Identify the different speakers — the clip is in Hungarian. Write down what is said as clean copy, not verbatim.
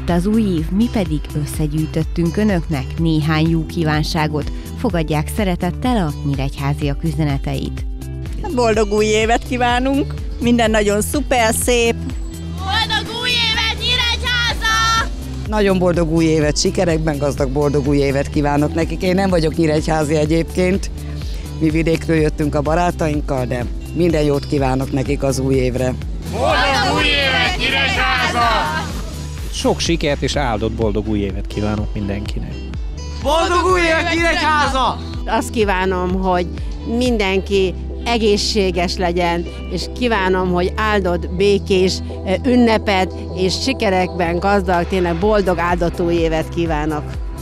Speaker 1: Jött az új év, mi pedig összegyűjtöttünk önöknek néhány jó kívánságot. Fogadják szeretettel a nyíregyháziak üzeneteit.
Speaker 2: Boldog új évet kívánunk! Minden nagyon szuper, szép!
Speaker 3: Boldog új évet, Nyíregyháza!
Speaker 4: Nagyon boldog új évet, sikerekben gazdag boldog új évet kívánok nekik. Én nem vagyok nyíregyházi egyébként, mi vidékről jöttünk a barátainkkal, de minden jót kívánok nekik az új évre.
Speaker 3: Boldog új évet, Nyíregyháza!
Speaker 5: Sok sikert és áldott boldog új évet kívánok mindenkinek.
Speaker 6: Boldog új évet, Nyíregyháza!
Speaker 7: Azt kívánom, hogy mindenki egészséges legyen, és kívánom, hogy áldott, békés ünnepet és sikerekben gazdag, tényleg boldog áldott új évet kívánok.